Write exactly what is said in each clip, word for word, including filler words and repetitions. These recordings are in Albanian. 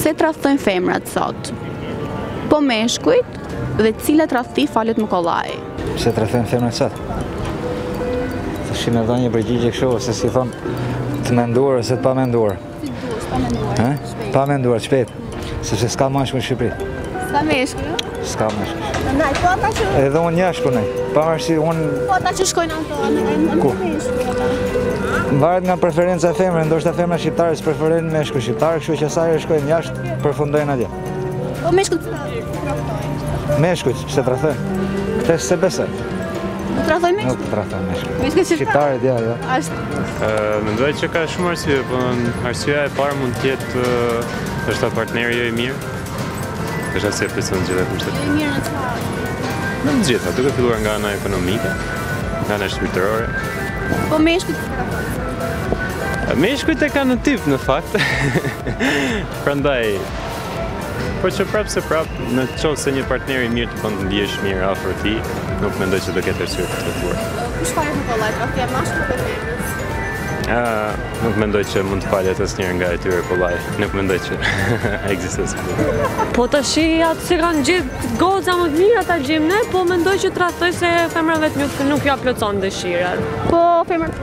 Se tradhtojnë femrat sot? Po meshkujt dhe cilat tradhti falet më kollaj? Se tradhtojnë femrat sot? Të shi me dhënë një përgjigje kështu, ose si thonë të menduar ose të pa menduar. Si duesh, pa menduar, shpejt. Pa menduar, shpejt. Sepse s'ka mashkull në Shqipëri. S'ka meshkull? S'ka mashkull. Ndaj, po ata që... Edhe unë një shkunaj, pavarësi unë... Po ata që shkojnë ato në Ku? meshkull? Varet nga preferenca e femrës, ndoshta femra shqiptare s'preferojnë meshkull shqiptar, kështu që asaj shkojnë jashtë, përfundojnë atje. Po meshkujt tradhtojnë? Meshkujt, se tradhtojnë? Këtë se besoj. Nuk tradhtojnë meshkull? Nuk tradhtojnë meshkull. Meshkull shqiptare? Shqiptarët, ja, ja. Ashtë? Mendoj që ka shumë arsye, po arsyeja e parë mund të jetë është partneri jo i mirë. Është arsye pse unë gjithë kushtet. Jo i mirë në çfarë? Në të gjitha, duke filluar nga ana ekonomike, nga ana shpirtërore. Po meshkujt tradhtojnë? Meshkujt e kanë në tip në fakt. Prandaj por që prapë se prapë, në qovë se një partner i mirë të kënd të ndjesh mirë afër tij, nuk mendoj që do ketë arsye për të tepruar. Kush falet më kollaj, tradhtia e mashkullit apo femrës? Nuk mendoj që mund të falet asnjëri nga e tyre kollaj. Nuk mendoj që ekziston. Po tash atë se kanë gjithë goca më të mira ta gjejmë ne, po mendoj që tradhtoj se femrave nuk nuk ja plotson dëshirat. Po femrat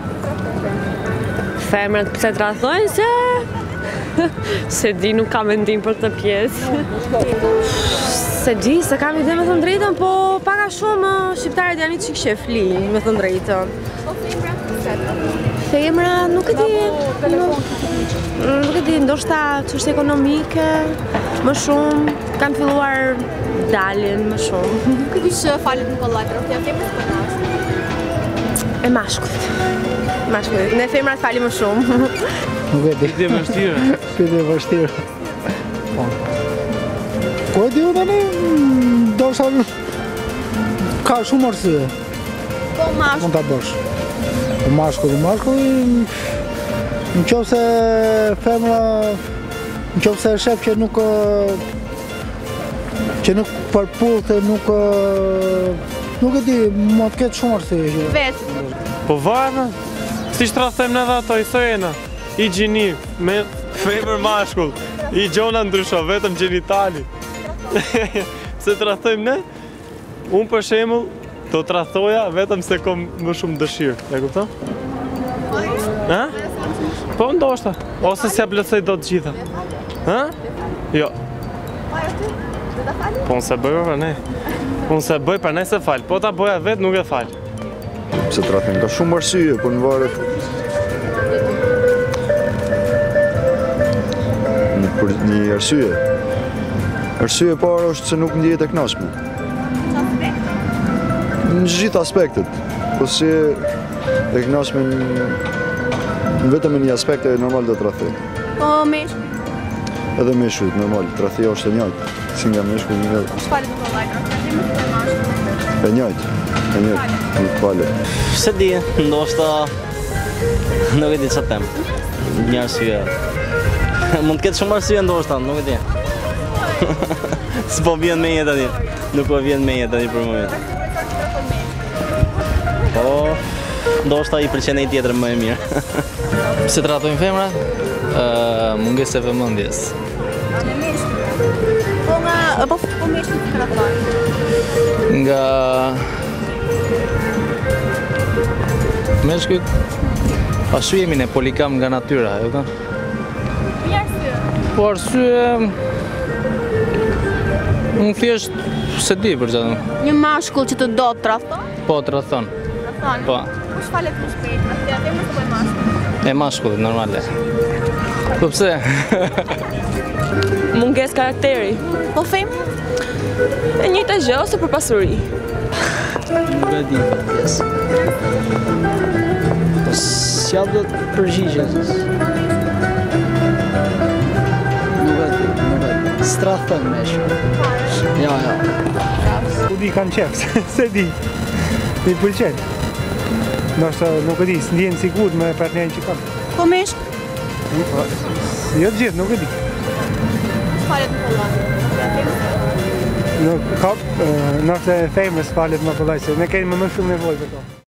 Femrat pse tradhtojnë se se di, nuk kam mendim për këtë pjesë. Se di, se kam ide me thënë drejtën, po paka shumë shqiptarët janë i çik shefli, me thënë drejtën. Po femra? Femra nuk e di, nuk, nuk e di, ndoshta çështje ekonomike, më shumë, kanë filluar dalin më shumë. Kush falet më kollaj, tradhtia e femrës apo mashkullit? E mashkullit. Mashkullit, ne femrat falim më shumë. Nuk e di. Pyetje vështirë. Pyetje vështirë. Po. Po e di u tani, ndoshta ka shumë arsye. Po mashkull. Mund ta bësh. Po mashkulli, mashkulli, nëse femra, nëse e shef që nuk që nuk përputhet, nuk nuk e di, mund të ketë shumë arsye. Vetë. Po varet, si tradhtojmë edhe ato, i thojena. I gjini, me femër mashkull, i gjona ndrysho, vetëm gjenitali. Se tradhtojmë ne, unë për shembull do tradhtoja vetëm se kam më shumë dëshirë, e kupton? Ha? Po ndoshta, ose s'ja plotësoj dot të gjitha. Ha? Jo. Po unë se bëj për ne. Unë se bëj për ne se fal, po ta bëja vetë nuk e fal. Se tradhtojnë ka shumë arsye, po në varet për një arsye. Arsye e parë është se nuk ndjehet e kënaqshme. Në gjithë aspektet. Po si e kënaqshme vetëm në një aspekt e normal do të tradhtoj. Po meshkujt? Edhe meshkujt normal, tradhtia është e njëjtë. Si nga meshkujt një Kush falet më kollaj, tradhtia e femrës apo mashkullit? e njëjtë. E njëjtë. Nuk falet. Se di, ndoshta nuk e di çfarë them. Një arsye. Mund të ketë shumë arsye ndoshta, nuk e di. S'po vjen me jetë tani. Nuk po vjen me jetë tani për moment. Po, ndoshta i pëlqen ai tjetër më e mirë. Pse tradhtojnë femrat? Mungesë e vëmendjes. Në meshkull. Po nga po po meshkujt tradhtojnë? Nga meshkujt ashtu jemi ne poligam nga natyra, e kupton? Një arsye. Po arsye unë thjesht se di për çfarë. Një mashkull që të do të tradhton? Po tradhton. Tradhton. Po. Kush falet më shpejt, tradhtia e femrës apo e mashkullit? E mashkullit normale. Po pse? Mungesë karakteri. Po femra? E njëjta gjë ose për pasuri. Nuk e di, yes. Po s'jap do të përgjigjes. Nuk e di, nuk e di. Stradhtojnë meshkull. Ja, ja. U di kanë qef, se di. Mi pëlqen. Ndoshta nuk e di, s'ndjen sigurt me partnerin që kam. Po meshkull? Jo të gjithë, nuk e di. Kush falet më kollaj, tradhtia e femrës? Nuk ka, nëse femrës falet më kollaj, se ne kemi më shumë nevojë për to.